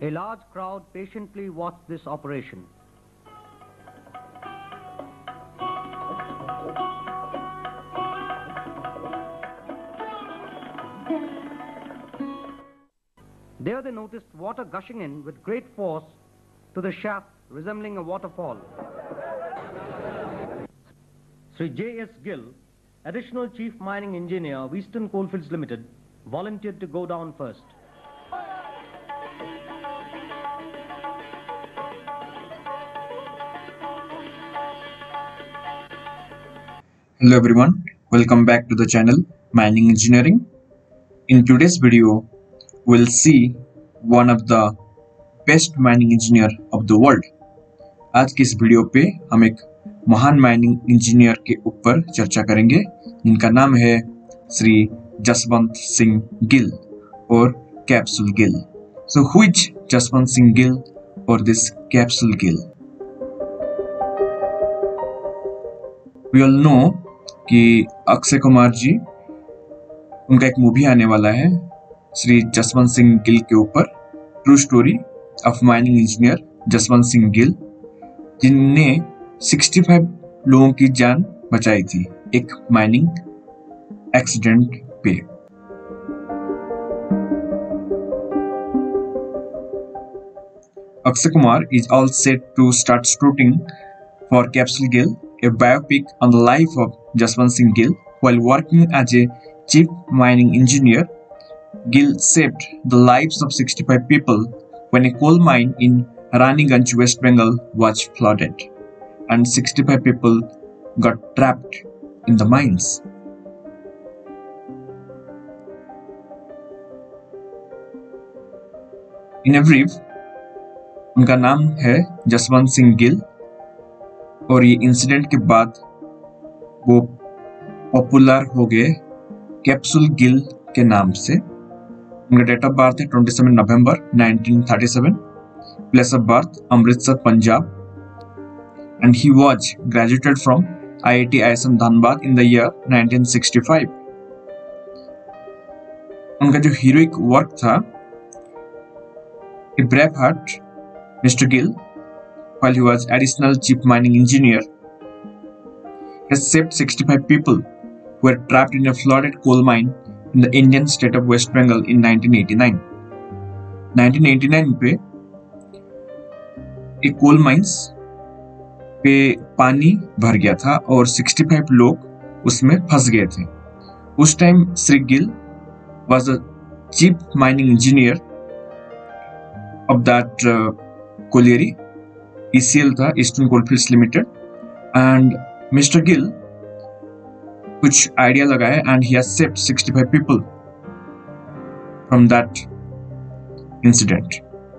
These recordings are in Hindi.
A large crowd patiently watched this operation. There they noticed water gushing in with great force to the shaft resembling a waterfall. Sri J.S. Gill, Additional Chief Mining Engineer of Eastern Coalfields Limited, volunteered to go down first. Hello everyone, welcome back to the channel Mining Engineering. In today's video, we'll see one of the best mining engineer of the world. आज की इस वीडियो पे हम एक महान माइनिंग इंजीनियर के ऊपर चर्चा करेंगे जिनका नाम है श्री जसवंत सिंह गिल और capsule Gill. So who is Jaswant Singh Gill or this capsule Gill? We all know कि अक्षय कुमार जी उनका एक मूवी आने वाला है श्री जसवंत सिंह गिल के ऊपर, true story of mining engineer Jaswant Singh Gill, जिनने 65 लोगों की जान बचाई थी एक माइनिंग एक्सीडेंट पे. Akshay Kumar is all set to start shooting for Capsule Gill, a biopic on the life of Jaswant Singh Gill. While working as a chief mining engineer, Gill saved the lives of 65 people when a coal mine in Raniganj, West Bengal was flooded, and 65 people got trapped in the mines. In a brief, उनका नाम है जसवंत सिंह गिल और ये इंसिडेंट के बाद वो पॉपुलर हो गए कैप्सूल गिल के नाम से. उनका डेट ऑफ बर्थ है 27 November 1937, place of birth Amritsar Punjab, and he was graduated from IIT ISM Dhanbad in the year 1965. उनका जो हीरोइक वर्क था, A brave heart, Mr. Gill, while he was additional chief mining engineer, has saved 65 people who were trapped in a flooded coal mine in the Indian state of West Bengal in 1989. 1989 पे एक कोल माइंस पे पानी भर गया था और 65 लोग उसमें फंस गए थे. उस time Shri Gill was the chief mining engineer of that colliery. ECL था, Eastern Coalfields Limited, and Mr. Gill कुछ आइडिया लगाया and he has saved 65 people from that incident.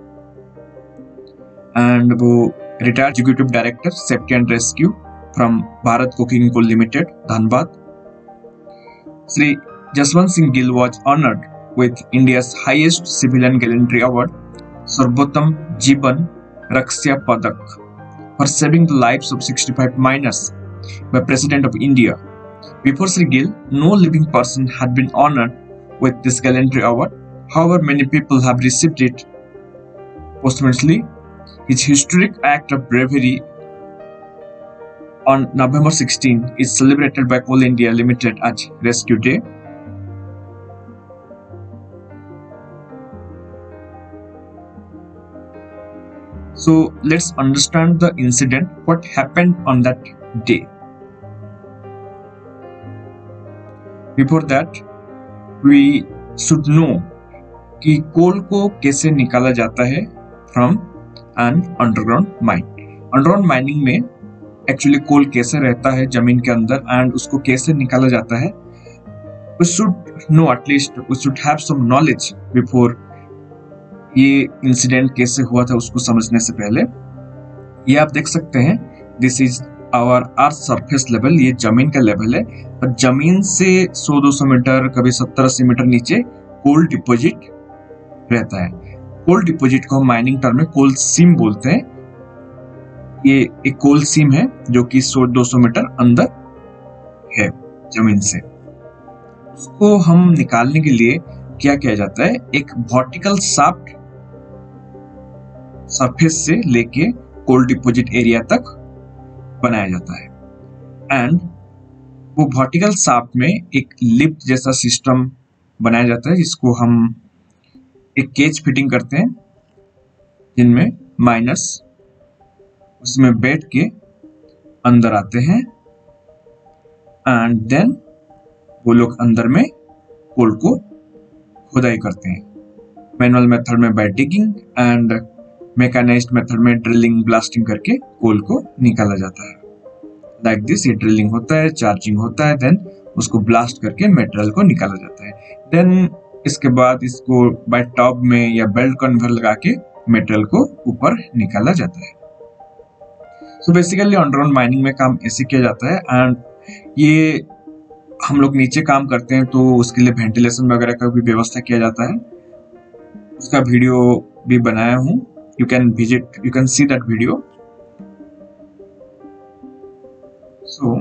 And वो retired executive director safety and rescue from Bharat Coking Coal Limited, Dhanbad. Sri Jaswant Singh Gill was honored with India's highest civilian gallantry award, Sarvottam Jeevan Raksha Padak, for saving the lives of 65 miners by President of India. Before Sri Gill, no living person had been honored with this gallantry award. However, many people have received it posthumously. His historic act of bravery on November 16 is celebrated by Coal India Limited as Rescue Day. So let's understand the incident, what happened on that day. Before that, we should know कि कोल को कैसे निकाला जाता है from an underground mine. Underground mining में एक्चुअली कोल कैसे रहता है जमीन के अंदर एंड उसको कैसे निकाला जाता है, we should know, at least we should have some knowledge before ये इंसिडेंट कैसे हुआ था उसको समझने से पहले. ये आप देख सकते हैं, this is our earth surface level, ये जमीन का लेवल है. और जमीन से 100-200 मीटर, कभी 70-80 मीटर नीचे कोल डिपोजिट रहता है. कोल डिपोजिट को हम माइनिंग टर्म में कोल सीम बोलते हैं. ये एक कोल सीम है जो कि 100-200 मीटर अंदर है जमीन से. उसको हम निकालने के लिए क्या किया जाता है, एक वर्टिकल शाफ्ट सरफेस से लेके कोल डिपोजिट एरिया तक बनाया जाता है। एंड वो वर्टिकल शाफ्ट में एक लिफ्ट जैसा सिस्टम बनाया जाता है, जिसको हम एक केज फिटिंग करते हैं, जिनमें माइनर्स उसमें बैठ के अंदर आते हैं एंड देन वो लोग अंदर में कोल को खुदाई करते हैं। मैनुअल मेथड में by digging and mechanised method में ड्रिलिंग ब्लास्टिंग करके कोल को निकाला जाता है। लाइक दिस, ये ड्रिलिंग होता है, चार्जिंग होता है, देन उसको ब्लास्ट करके मटेरियल को निकाला जाता है। देन इसके बाद इसको बाय टॉप में या बेल्ट कन्वेयर लगा के मटेरियल को ऊपर निकाला जाता है। सो बेसिकली अंडरग्राउंड माइनिंग में काम ऐसे किया जाता है। एंड ये हम लोग नीचे काम करते हैं तो उसके लिए वेंटिलेशन वगैरह का भी व्यवस्था किया जाता है। उसका वीडियो भी बनाया हूँ, you can see that video. So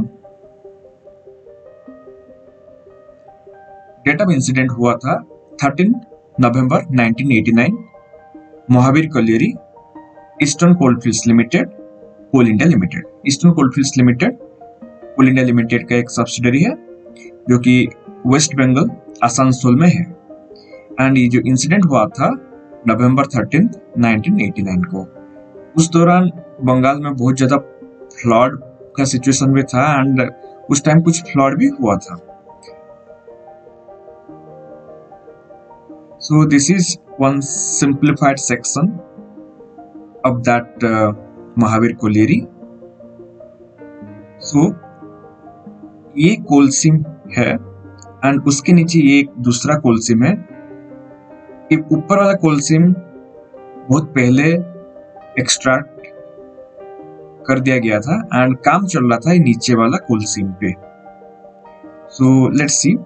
date of incident हुआ था 13 November 1989, Mahavir colliery, eastern coalfields limited, coal India limited. Eastern coalfields limited coal India limited का एक सब्सिडरी है जो कि वेस्ट बंगाल आसनसोल में है। एंड ये जो इंसिडेंट हुआ था नवंबर 13, 1989 को, उस दौरान बंगाल में बहुत ज्यादा फ्लड का सिचुएशन भी था एंड उस टाइम कुछ फ्लड भी हुआ था। So this is one simplified section of that Mahavir colliery. So ये कोल सीम है एंड उसके नीचे ये एक दूसरा कोल सीम है। ऊपर वाला कोल सीम बहुत पहले एक्सट्रैक्ट कर दिया गया था एंड काम चल रहा था ये नीचे वाला कोल सीम पे। So let's see,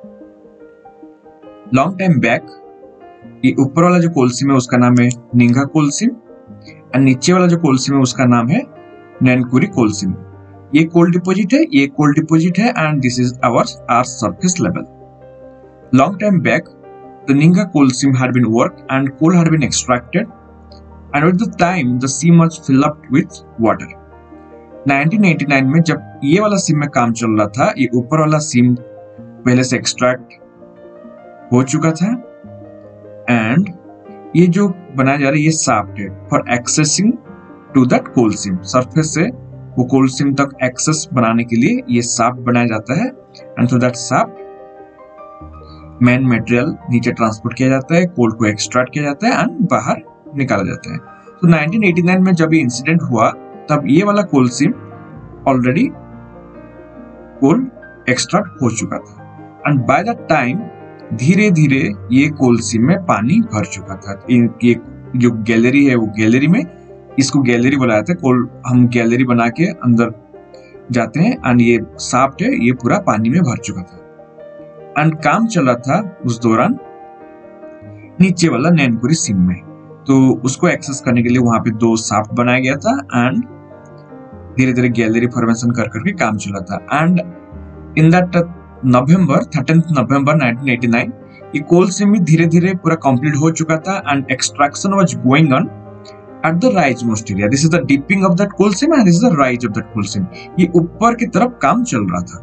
long time back ये ऊपर वाला जो कोल सीम है उसका नाम है निंगा कोल सीम एंड नीचे वाला जो कोल सीम है उसका नाम है नैनकुरी कोल सीम। ये कोल डिपोजिट है, ये कोल डिपोजिट है and this is our earth surface level. Long time back the Ninga coal seam had been worked and coal had been extracted and at the time the seam was filled up with water। 1989 में जब ये वाला सीम में काम चल रहा था, ये ऊपर वाला सीम पहले से एक्सट्रैक्ट हो चुका था एंड ये जो बनाया जा रहा है ये शाफ्ट है for accessing to that coal seam. Surface से वो कोल सीम तक एक्सेस बनाने के लिए ये शाफ्ट बनाया जाता है and through that shaft main material नीचे ट्रांसपोर्ट किया जाता है, कोल को एक्सट्रैक्ट किया जाता है एंड बाहर निकाला जाता है। तो 1989 में जब ये इंसिडेंट हुआ तब ये वाला कोल सीम ऑलरेडी कोल एक्सट्रैक्ट हो चुका था एंड बाय दैट टाइम धीरे धीरे ये कोल सीम में पानी भर चुका था। ये जो गैलरी है वो गैलरी में, इसको गैलरी बुलाया था, कोल हम गैलरी बना के अंदर जाते हैं एंड ये शाफ्ट है ये पूरा पानी में भर चुका था एंड काम चला था उस दौरान नीचे वाला नैनकुरी सीम में। तो उसको एक्सेस करने के लिए वहां पे 2 शाफ्ट बनाया गया था एंड धीरे धीरे गैलरी फॉर्मेशन कर करके काम चला था। And in that November 13 November 1989 ये कोल सीम भी धीरे धीरे पूरा कंप्लीट हो चुका था and extraction was going on at the rise most area. This is the dipping of that coal seam and this is the rise of that coal seam. ये ऊपर की तरफ काम चल रहा था।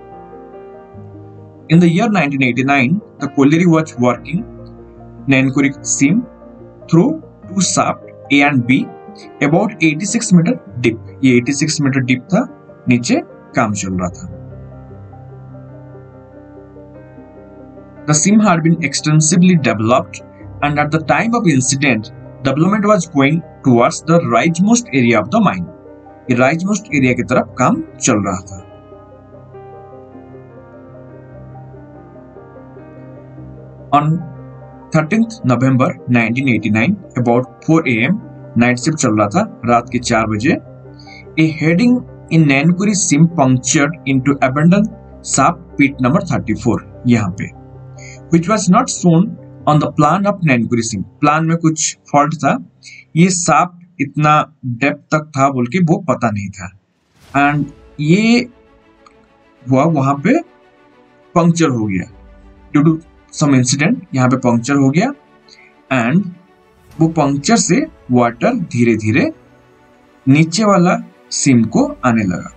In the year 1989, the colliery was working Nainkuri seam through 2 shafts A and B about 86 meter deep। ये 86 meter deep था, नीचे काम चल रहा था। The seam had been extensively developed and at the time of incident, development was going towards the rightmost area of the mine। ये rightmost area की तरफ काम चल रहा था। On 13th November 1989, about 4 AM, night shift चल रहा था, रात के 4 बजे, a heading in Nainkuri seam punctured into abandoned shaft pit number 34 यहाँ पे, which was not shown on the plan of Nainkuri seam। Plan में कुछ फॉल्ट था, ये शाफ्ट इतना डेप्थ तक था बोल के वो पता नहीं था एंड ये हुआ वहां पे पंक्चर हो गया ड्यू टू सम इंसिडेंट, यहाँ पे पंक्चर हो गया एंड वो पंक्चर से वाटर धीरे धीरे नीचे वाला सिम को आने लगा।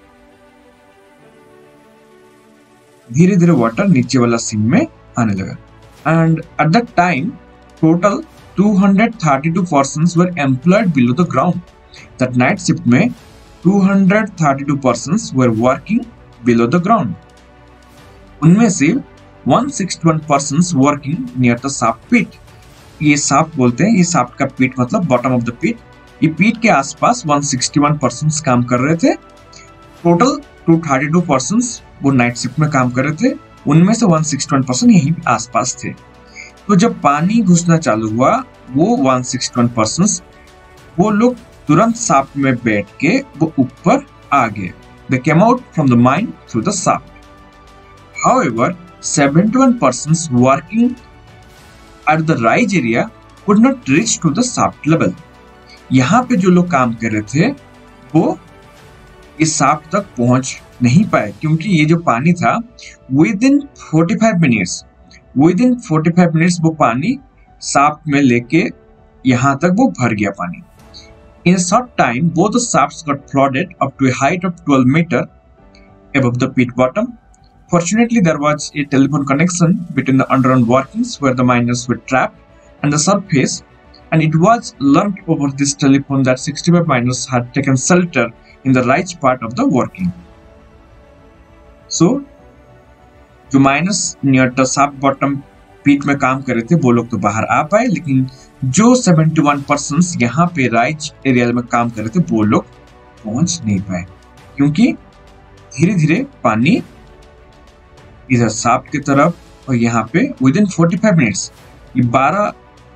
धीरे धीरे वाटर नीचे वाला सिम में आने लगा। And at that time total 232 persons were employed below the ground. That night shift में 232 persons were working below the ground. उनमें से 161 persons working near the shaft pit. ये शाफ्ट बोलते हैं, ये शाफ्ट का पिट मतलब बॉटम ऑफ द पिट। ये पिट के आसपास 161 पर्सन्स काम कर रहे थे। टोटल 232 पर्सन्स वो नाइट शिफ्ट में काम कर रहे थे, उनमें से 161 पर्सन यहीं आसपास थे। तो जब पानी घुसना चालू हुआ वो 161 पर्सन्स वो लोग तुरंत शाफ्ट में बैठ के वो ऊपर आ गए। They came out from the mine through the shaft. However, 71 persons working at the rise area could not reach to the shaft level. यहाँ पे जो लोग काम कर रहे थे वो इस शाफ्ट तक पहुंच नहीं पाए, क्योंकि ये जो पानी था विदिन 45 मिनट्स वो पानी शाफ्ट में लेके यहाँ तक वो भर गया पानी। In a short time, both the shafts got flooded up to a height of 12 meters above the pit bottom. Fortunately, there was a telephone connection between the underground workings where the miners were trapped and the surface, and it was learned over this telephone that 65 miners had taken shelter in the right part of the working. So, जो mines near the shaft bottom pit में काम कर रहे थे वो लोग तो बाहर आ पाए, लेकिन जो 71 पर्सन्स यहाँ पे राइज एरिया में काम कर रहे थे वो लोग पहुंच नहीं पाए, क्योंकि धीरे धीरे पानी इधर शाफ्ट की तरफ और यहाँ पे विदिन 45 मिनट्स ये 12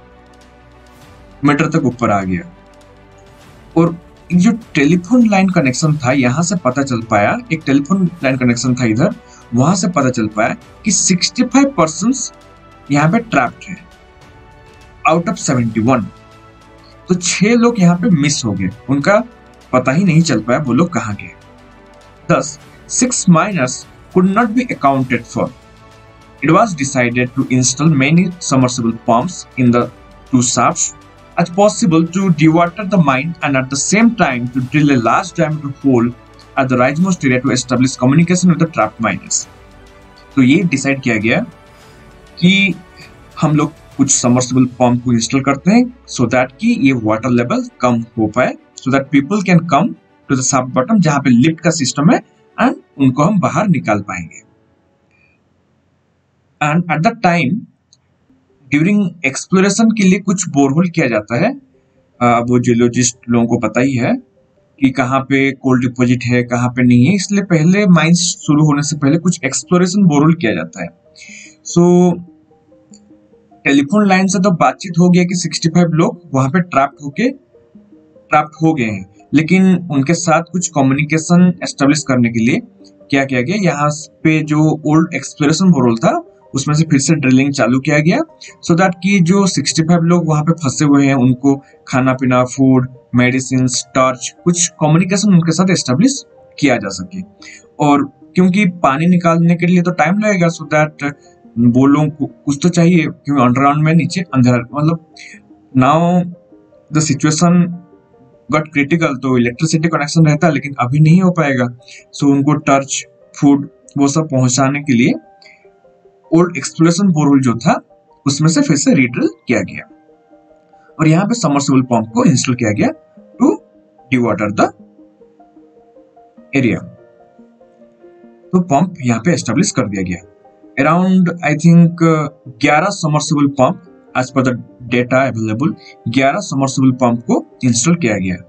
मीटर तक ऊपर आ गया। और जो टेलीफोन लाइन कनेक्शन था यहाँ से पता चल पाया, एक टेलीफोन लाइन कनेक्शन था इधर, वहां से पता चल पाया कि 65 पर्सन्स यहाँ पे ट्रैप्ड है आउट ऑफ 71। तो 6 लोग यहाँ पे मिस हो गए, उनका पता ही नहीं चल पाया वो लोग कहाँ गए। Thus, 6 miners could not be accounted for. It was decided to install many submersible pumps in the 2 shafts as possible to dewater the mine and at the same time to drill a large diameter hole at the rightmost area to establish communication with the trapped miners. तो ये डिसाइड किया गया कि हम लोग कुछ सबमर्सिबल पंप को इंस्टॉल करते हैं सो दैट कि ये वाटर लेवल कम हो पाए, so that people can come to the shaft bottom जहां पे लिफ्ट का सिस्टम है एंड उनको हम बाहर निकाल पाएंगे। And at the time during exploration के लिए कुछ बोरहोल किया जाता है। वो जियोलॉजिस्ट लोगों को पता ही है कि कहाँ पे कोल डिपॉजिट है कहाँ पे नहीं है, इसलिए पहले माइंस शुरू होने से पहले कुछ एक्सप्लोरेशन बोरहोल किया जाता है। सो टेलीफोन लाइन से तो बातचीत हो गया कि 65 लोग वहां पे ट्रैप्ड हो गए हैं, लेकिन उनके साथ कुछ कम्युनिकेशन एस्टेब्लिश करने के लिए क्या किया गया, यहाँ पे जो ओल्ड एक्सप्लोरेशन बोरहोल था उसमें से फिर से ड्रिलिंग चालू किया गया सो दैट कि जो 65 लोग वहां पे फंसे हुए हैं उनको खाना पीना, फूड, मेडिसिन, टॉर्च, कुछ कम्युनिकेशन उनके साथ एस्टेब्लिश किया जा सके। और क्योंकि पानी निकालने के लिए तो टाइम लगेगा, सो दैट वो लोगों को कुछ तो चाहिए, क्योंकि अंडरग्राउंड में नीचे अंधेरा, मतलब now the situation got critical, तो इलेक्ट्रिसिटी कनेक्शन रहता है लेकिन अभी नहीं हो पाएगा। सो उनको टॉर्च, फूड वो सब पहुंचाने के लिए ओल्ड एक्सप्लोरेशन बोरहोल जो था उसमें से फिर से रीड्रिल किया गया और यहाँ पे सबमर्सिबल पंप को इंस्टॉल किया गया टू डिवाटर द एरिया। तो पंप यहाँ पे एस्टेब्लिश कर दिया गया। Around I think 11 submersible pump as per the data available 11 submersible pump को इंस्टॉल किया गया,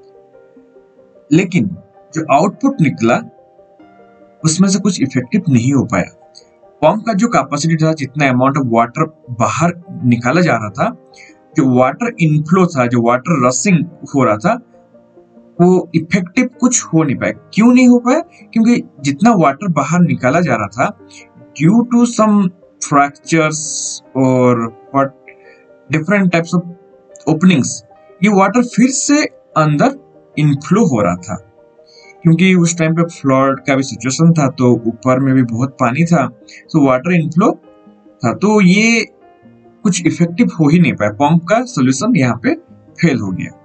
लेकिन जो आउटपुट निकला उसमें से कुछ इफेक्टिव नहीं हो पाया। पंप का जो कैपेसिटी था, जितना अमाउंट ऑफ वाटर बाहर निकाला जा रहा था, जो वाटर इनफ्लो था, जो वाटर रशिंग हो रहा था, वो इफेक्टिव कुछ हो नहीं पाया। क्यों नहीं हो पाया? क्योंकि जितना वाटर बाहर निकाला जा रहा था ड्यू टू सम फ्रैक्चर्स और डिफरेंट टाइप्स ऑफ ओपनिंग्स, ये वाटर फिर से अंदर इनफ्लो हो रहा था, क्योंकि उस टाइम पे फ्लड का भी सिचुएशन था तो ऊपर में भी बहुत पानी था, तो वाटर इनफ्लो था। तो ये कुछ इफेक्टिव हो ही नहीं पाया, पंप का सोल्यूशन यहाँ पे फेल हो गया।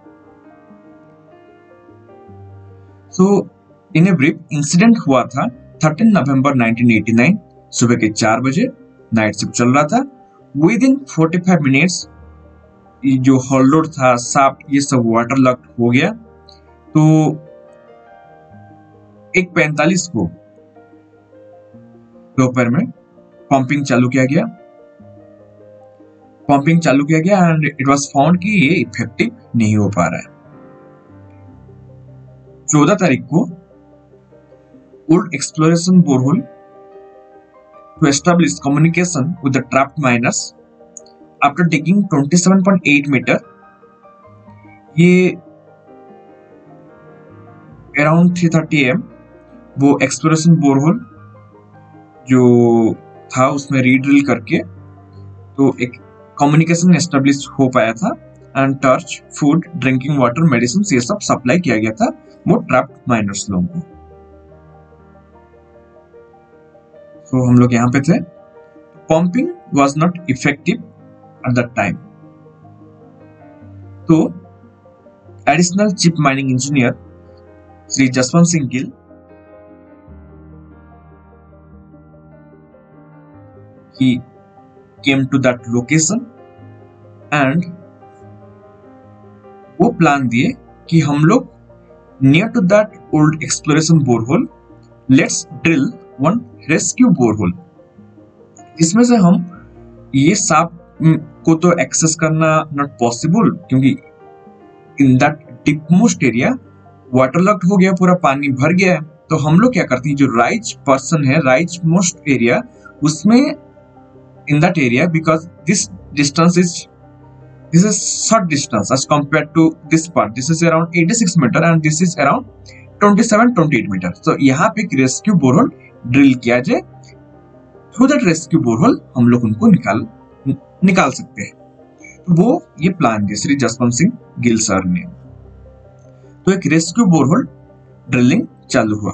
सो इन ए ब्रीफ, इंसिडेंट हुआ था 13 नवंबर 1989 सुबह के 4 बजे, नाइट शिफ्ट चल रहा था। विद इन 45 मिनट्स जो हॉल था, शाफ्ट, ये सब वाटर लॉक्ड हो गया। तो 1:45 को दोपहर में पंपिंग चालू किया गया एंड इट वाज फाउंड कि ये इफेक्टिव नहीं हो पा रहा है। 14 तारीख को old exploration borehole to establish communication with the trapped miners after digging 27.8 metre, ये अराउंड 3:30 AM वो एक्सप्लोरेशन बोरहोल जो था उसमें रीड्रिल करके तो एक कम्युनिकेशन एस्टेब्लिश हो पाया था and torch, food, drinking water, medicine ये सब सप्लाई किया गया था वो ट्रैप्ड माइनर्स लोगों को। तो हम लोग यहाँ पे थे। Pumping was not effective at that time. तो additional chief mining engineer Shri Jaswant Singh Gill he came to that location and वो प्लान दिए कि हम लोग near to that old exploration borehole let's drill one rescue borehole, जिसमें से हम ये सांप को तो एक्सेस करना नॉट पॉसिबल क्योंकि in that deep most area water locked हो गया, पूरा पानी भर गया है। तो हम लोग क्या करते हैं, जो राइज पर्सन है, राइज मोस्ट एरिया, उसमें in that area, because this is short distance as compared to this part, this is around 86 meter and this is around 27-28 meter. So यहाँ पे एक रेस्क्यू बोरहोल ड्रिल किया जाए, थ्रू दैट रेस्क्यू बोरहोल हम लोग उनको निकाल सकते हैं। तो वो ये प्लान दिया श्री जसवंत सिंह गिल सर ने। तो एक रेस्क्यू बोरहोल ड्रिलिंग चालू हुआ।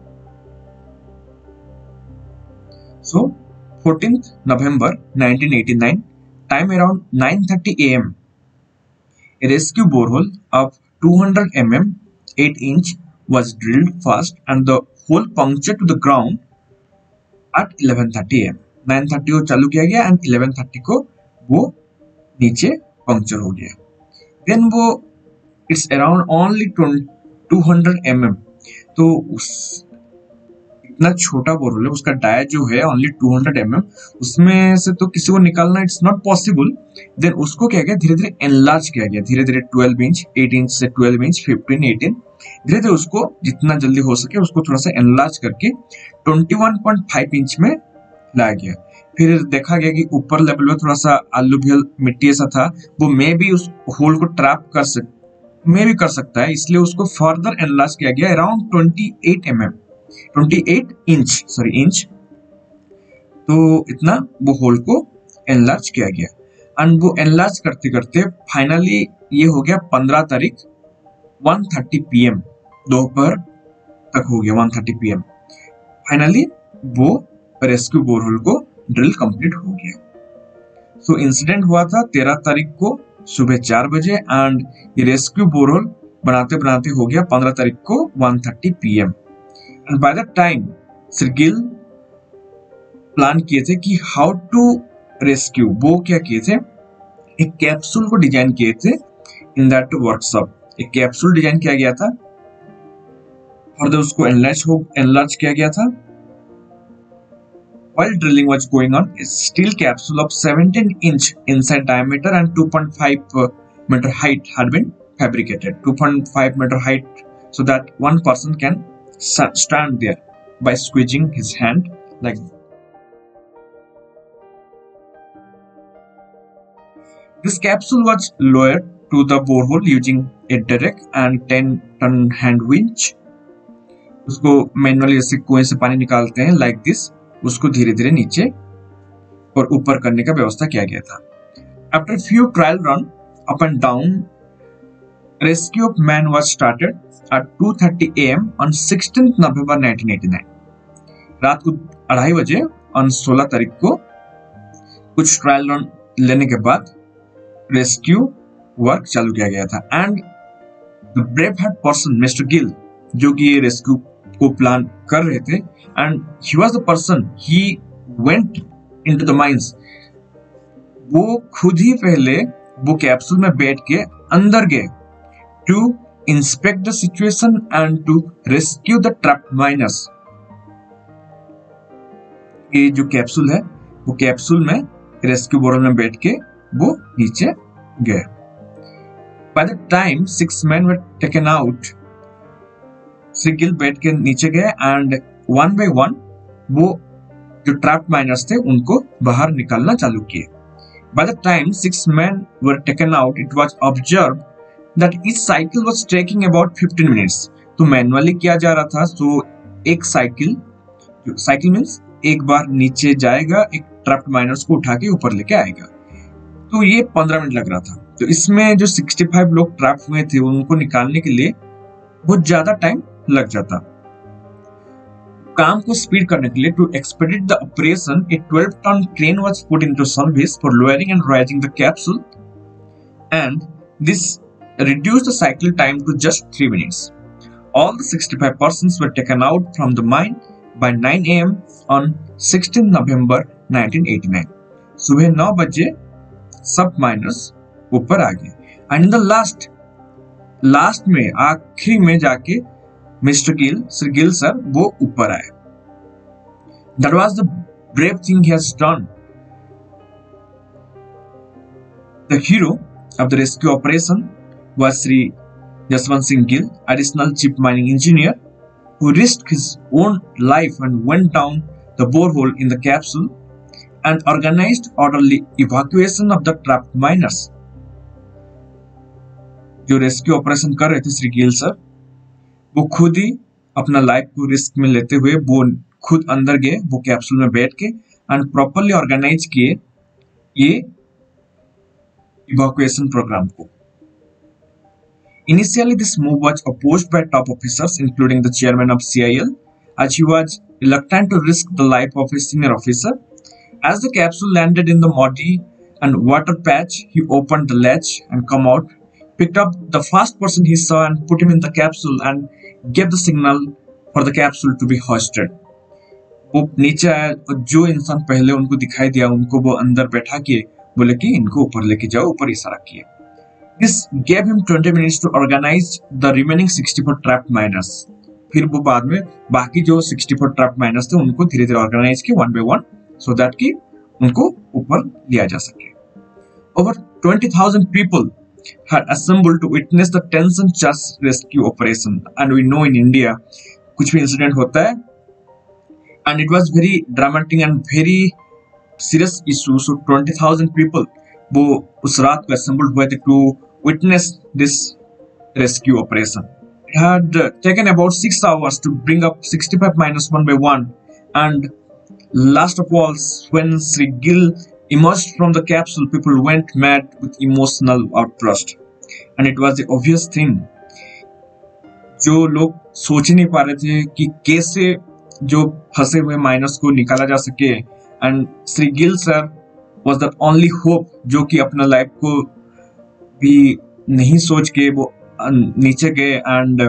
So 14th November 1989, time around 9:30 AM, a rescue borehole of 200 mm 8 inch was drilled first and the hole punctured to the ground at 11:30 AM. 9:30 को चालू किया गया and 11:30 को वो नीचे पंक्चर हो गया। Then वो it's around only 200 mm, तो उस इतना छोटा बोरहोल है, उसका डाया जो है ओनली 200 mm, उसमें से तो किसी को निकालना इट्स नॉट पॉसिबल। देन उसको क्या गया, धीरे धीरे एनलार्ज किया गया, धीरे धीरे 12 इंच, 8 इंच से 12 इंच, 15, 18, धीरे धीरे उसको जितना जल्दी हो सके उसको थोड़ा सा एनलार्ज करके 21.5 इंच में लाया गया। फिर देखा गया कि ऊपर लेवल में थोड़ा सा अलुवियल मिट्टी ऐसा था, वो मे भी उस होल को ट्रैप कर सकता है, इसलिए उसको फर्दर एनलार्ज किया गया अराउंड 28 इंच। तो इतना वो होल को एनलार्ज किया गया एंड वो एनलार्ज करते करते फाइनली ये हो गया 15 तारीख 1:30 PM, दोपहर तक हो गया 1:30 PM। फाइनली वो रेस्क्यू बोरहोल को ड्रिल कंप्लीट हो गया। सो इंसिडेंट हुआ था 13 तारीख को सुबह 4 बजे एंड ये रेस्क्यू बोरहोल बनाते बनाते हो गया 15 तारीख को 1:30 PM। And by that time, Sir Gill plan किए थे कि हाउ टू रेस्क्यू, वो क्या किए थे, एक कैप्सूल को डिजाइन किए थे इन दैट वर्कशॉप। एक कैप्सूल डिजाइन किया गया था, फर्दर उसको एनलार्ज किया गया था। While drilling was going on, a steel capsule of 17 inch inside diameter and 2.5 meter height had been fabricated. 2.5 meter height, so that one person can stand there by squeezing his hand like that. This capsule was lowered to the borehole using a derrick and 10-ton hand winch. उसको मैनुअली जैसे कुएं से पानी निकालते हैं like this, उसको धीरे धीरे नीचे और ऊपर करने का व्यवस्था किया गया था। After few trial run up and down, rescue of man was started at 2:30 AM on 16th November 1989. रात को 2:30 बजे on 16 तारीख को कुछ ट्रायल रन लेने के बाद रेस्क्यू वर्क चालू किया गया था। And the brave heart person mister Gill, जो कि ये रेस्क्यू को प्लान कर रहे थे, and he was the person, he went into the mines, वो खुद ही पहले वो कैप्सूल में बैठ के अंदर गए to inspect the situation and to rescue the trapped miners. ये जो कैप्सूल है वो कैप्सूल में रेस्क्यू बोरल में बैठ के वो नीचे गए। By the time 6 men were taken out, Shri Gill बैठ के नीचे गए एंड वन बाय वन वो जो ट्रैप्ड माइनर्स थे उनको बाहर निकालना चालू किए। By the time 6 men were taken out, it was observed that each cycle was taking about 15 minutes. तो मैनुअली किया जा रहा था, तो एक साइकिल मींस एक बार नीचे जाएगा, एक ट्रैप्ड माइनर्स को उठा के ऊपर लेके आएगा, तो ये 15 मिनट लग रहा था। तो इसमें जो 65 लोग ट्रैप हुए थे उनको निकालने के लिए बहुत ज्यादा टाइम लग जाता। काम को स्पीड करने के लिए, to expedite the operation, a 12-ton crane was put into service for lowering and raising the capsule, and this reduced the cycle time to just 3 minutes. All the 65 persons were taken out from the mine by 9 a.m. on 16 November 1989. सुबह 9 बजे सब माइनर्स ऊपर आ गए। एंड इन द लास्ट में आखिरी में जाके mister Gill, sir Gill sir, वो ऊपर आए। That was the brave thing he has done. The hero of the rescue operation was Sri Jaswant Singh Gill, additional chief mining engineer, who risked his own life and went down the borehole in the capsule and organized orderly evacuation of the trapped miners. जो रेस्क्यू ऑपरेशन कर रहे थे श्री गिल सर, वो खुद ही अपना लाइफ को रिस्क में लेते हुए वो खुद अंदर गए, वो कैप्सूल में बैठ के एंड प्रॉपरली ऑर्गेनाइज किए ये इवैक्यूएशन प्रोग्राम को। Initially, this move was opposed by top officers, including the chairman of CIL, as he was reluctant to risk the life of a senior officer. As the capsule landed in the muddy and water patch, he opened the latch and come out, picked up the first person he saw and put him in the capsule and gave the signal for the capsule to be hoisted. वो नीचे आया और जो इंसान पहले उनको दिखाई दिया उनको वो अंदर बैठा के बोले कि इनको ऊपर लेके जाओ, ऊपर इशारा किए। This gave him 20 minutes to organize the remaining 64 trapped miners. फिर वो बाद में बाकी जो 64 trapped miners थे उनको धीरे धीरे organize किए one by one, so that कि उनको ऊपर लिया जा सके। Over 20,000 people had assembled to witness the tension-charged rescue operation. And we know in India कुछ भी incident होता है, and it was very dramatic and very serious issue. So 20,000 people वो उस रात को assembled हुए थे to witness this rescue operation. It had taken about 6 hours to bring up 65 miners one by one, and last of all, when Sri Gill emerged from the capsule, people went mad with emotional outburst, and it was the obvious thing. जो लोग सोच ही नहीं पा रहे थे कि कैसे जो फंसे हुए माइनर्स को निकाला जा सके, and Sri Gill sir was the only hope जो कि अपना लाइफ को भी नहीं सोच के वो नीचे गए एंड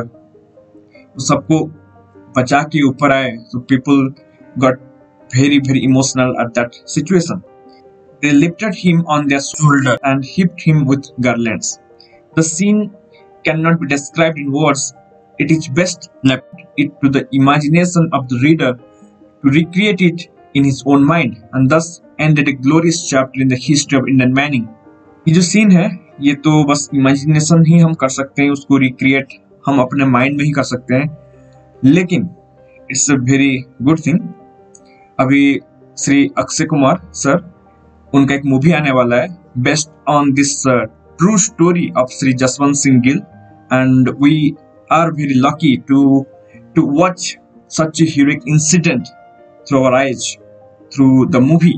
सबको बचा के ऊपर आए। So people got very very emotional at that situation. They lifted him on their shoulder and heaped him with garlands. The scene cannot be described in words. It is best left it to the imagination of the reader to recreate it in his own mind, and thus ended a glorious chapter in the history of Indian mining. ये जो सीन है ये तो बस इमेजिनेशन ही हम कर सकते हैं, उसको रिक्रिएट हम अपने माइंड में ही कर सकते हैं, लेकिन it's a very good thing. अभी श्री अक्षय कुमार सर उनका एक मूवी आने वाला है based on this true story of Shri Jaswant Singh Gill, and we are very lucky to watch such a heroic incident through our eyes through the movie.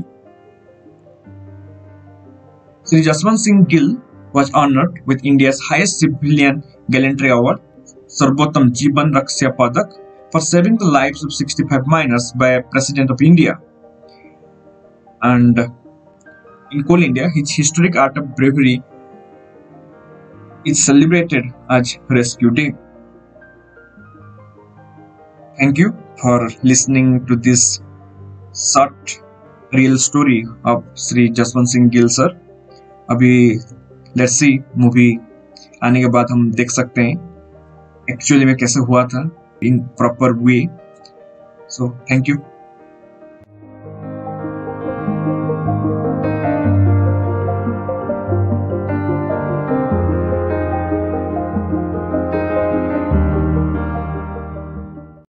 Sri Jaswant Singh Gill was honored with India's highest civilian gallantry award, Sarvottam Jeevan Raksha Padak, for saving the lives of 65 miners by President of India. And in Coal India, his historic art of bravery is celebrated as Rescue Day. Thank you for listening to this short real story of Sri Jaswant Singh Gill sir. अभी let's see मूवी आने के बाद हम देख सकते हैं एक्चुअली में कैसे हुआ था in proper way. So thank you.